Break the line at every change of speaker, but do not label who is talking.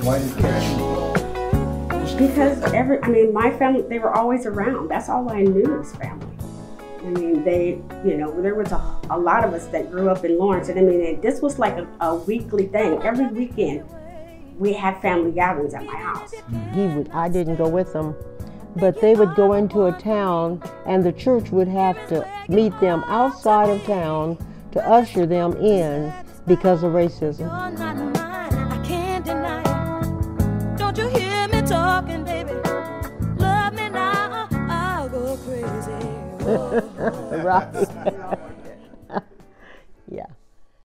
Why did Cassie?
Because my family, they were always around. That's all I knew was family. I mean, there was a lot of us that grew up in Lawrence, and this was like a weekly thing. Every weekend, we had family gatherings at my house.
I didn't go with them, but they would go into a town, and the church would have to meet them outside of town to usher them in because of racism.
You're not mine, I can't deny it. Don't you hear me talking, baby? Love me now, I'll go crazy.
Right. Yeah.